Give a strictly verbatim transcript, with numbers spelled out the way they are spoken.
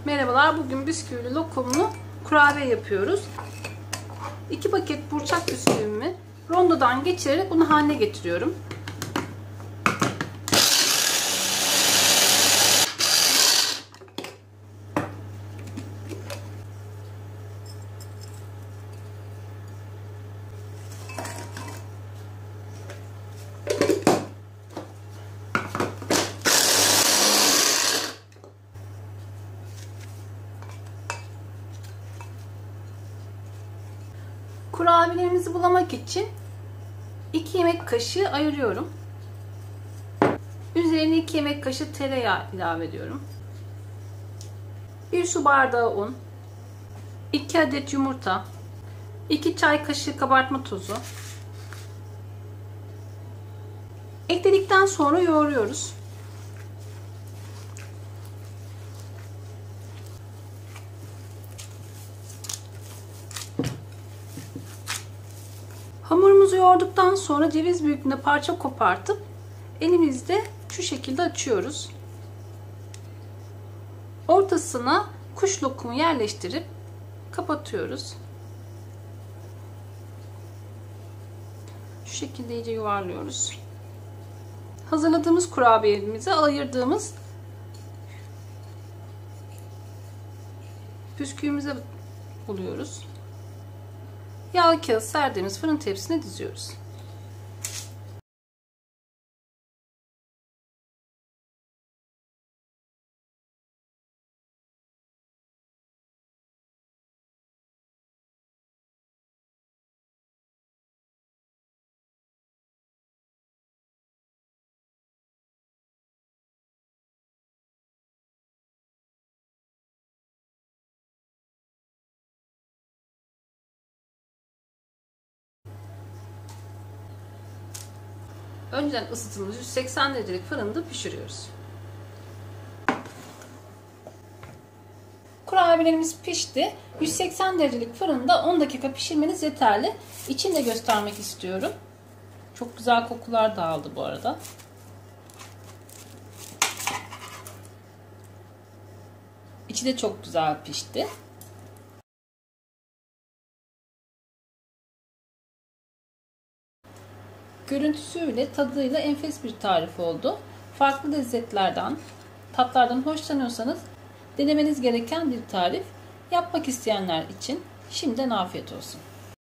Merhabalar, bugün bisküvili lokumlu kurabiye yapıyoruz. iki paket burçak bisküvimi rondodan geçirerek bunu haline getiriyorum. Kurabiyelerimizi bulamak için iki yemek kaşığı ayırıyorum. Üzerine iki yemek kaşığı tereyağı ilave ediyorum. bir su bardağı un, iki adet yumurta, iki çay kaşığı kabartma tozu. Ekledikten sonra yoğuruyoruz. Hamurumuzu yoğurduktan sonra ceviz büyüklüğünde parça kopartıp elimizde şu şekilde açıyoruz. Ortasına kuş lokumu yerleştirip kapatıyoruz. Şu şekilde iyice yuvarlıyoruz. Hazırladığımız kurabiyemizi ayırdığımız bisküvimize buluyoruz. Yağlı kağıt serdiğimiz fırın tepsisine diziyoruz. Önceden ısıtılmış yüz seksen derecelik fırında pişiriyoruz. Kurabiyelerimiz pişti. yüz seksen derecelik fırında on dakika pişirmeniz yeterli. İçini de göstermek istiyorum. Çok güzel kokular dağıldı bu arada. İçi de çok güzel pişti. Görüntüsüyle, tadıyla enfes bir tarif oldu. Farklı lezzetlerden, tatlardan hoşlanıyorsanız denemeniz gereken bir tarif. Yapmak isteyenler için şimdiden afiyet olsun.